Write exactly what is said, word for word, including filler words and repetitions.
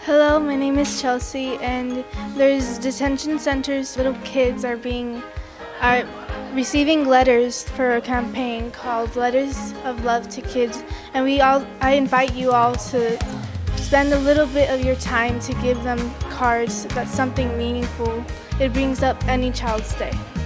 Hello, my name is Chelsea, and there's detention centers. Little kids are being are receiving letters for a campaign called Letters of Love to Kids, and we all I invite you all to spend a little bit of your time to give them cards. That's something meaningful. It brings up any child's day.